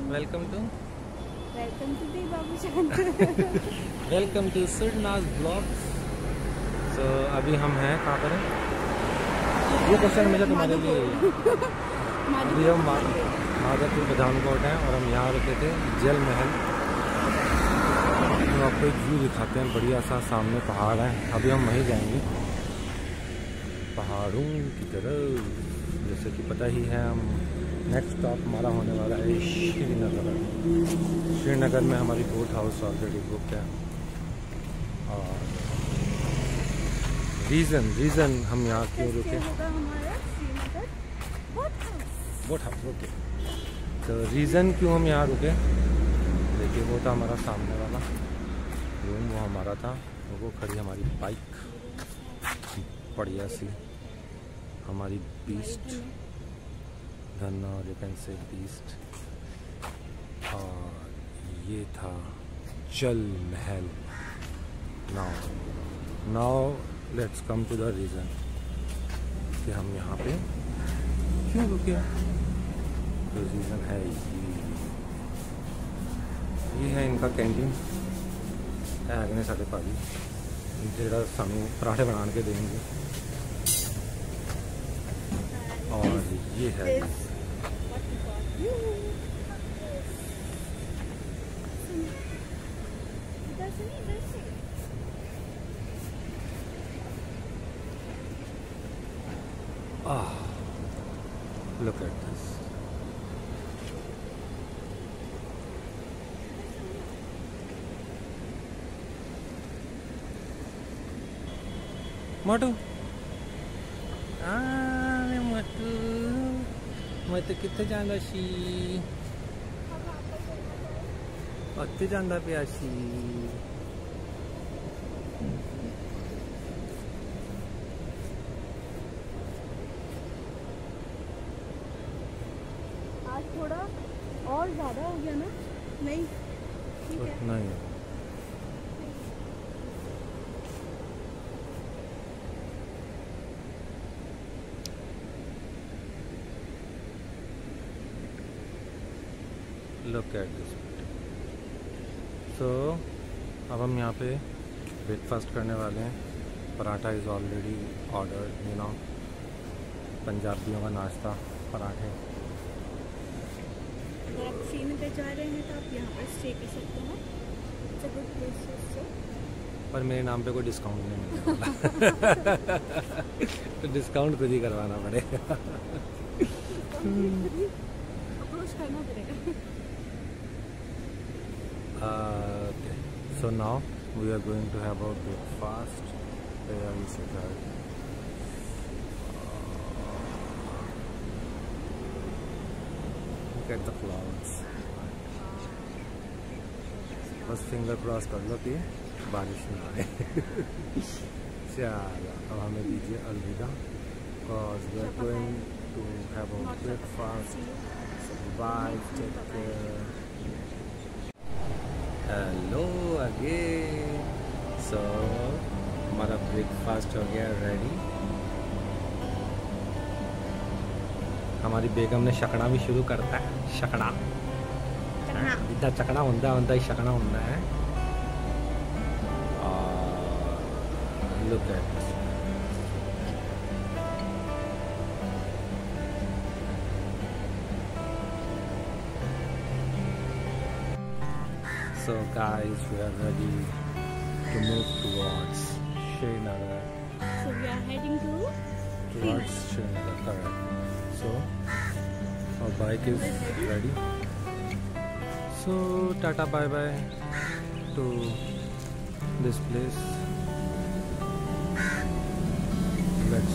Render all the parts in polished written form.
Welcome to the Babu Shant. Welcome to Surnaz blogs. So अभी हम हैं कहाँ पर हैं? ये क्वेश्चन मुझे तुम्हारे लिए। अभी हम माधवपुर पठानकोट हैं और हम यहाँ रुके थे जल महल। तो आपको एक व्यू दिखाते हैं, बढ़िया सा सामने पहाड़ है। अभी हम वहीं जाएंगे पहाड़ों की तरफ। जैसे कि पता ही है, हम नेक्स्ट स्टॉप हमारा होने वाला है श्रीनगर। श्रीनगर में हमारी बोट हाउस ऑलरेडी बुक है। और रीज़न हम यहाँ क्यों रुके, बोट हाउस ओके। तो रीज़न क्यों हम यहाँ रुके, देखिए वो था हमारा सामने वाला रूम, वो हमारा था। वो खड़ी हमारी बाइक बढ़िया सी, हमारी बीस्ट धन्ना और यू कैन से बीस्ट। और ये था Jal Mahal. Now let's come to the reason कि हम यहाँ पे क्यों रुके। तो रीज़न है ये है इनका कैंटीन है। अगले साढ़े भाजी जो सानू पराठे बना के देंगे। और ये है look at this. Matu, Matu किथे जांदा सी? उत्ते जांदा पिया सी। आज थोड़ा और ज़्यादा हो गया ना? नहीं ठीक है। नहीं लुक एट दिस। सो अब हम यहाँ पे ब्रेकफास्ट करने वाले हैं। Paratha is already ordered, you know, पंजाबियों का नाश्ता पराठे। अगर आप श्रीनगर जा रहे हैं तो आप यहाँ पर स्टे कर सकते हैं। It's a good place to stay. पर मेरे नाम पे कोई डिस्काउंट नहीं मिलने वाला। तो डिस्काउंट खुद ही करवाना पड़ेगा। अप्रोच करना पड़ेगा। Okay. So now we are going to have our breakfast. Where is it? Look at the clouds. बस फिंगर क्रॉस कर लो कि बारिश ना आए। चलो अब हमें दीजिए अलविदा, because we are going to have our breakfast. So bye, take care. Hello again. So हमारा ब्रेकफास्ट हो गया रेडी। हमारी बेगम ने शकना भी शुरू करता है। शकना जिदा चकना होंदा ही शकना होंदा है। Look at So guys, we are ready to move towards Srinagar. So we are heading towards Srinagar, correct. So our bike is ready. So tata bye bye to this place. Let's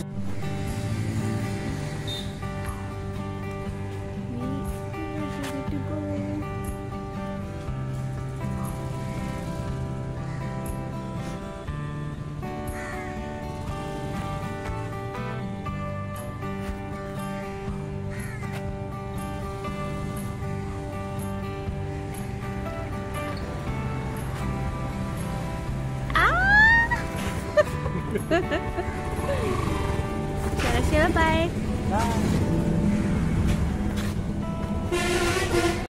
Chalo, bye. bye.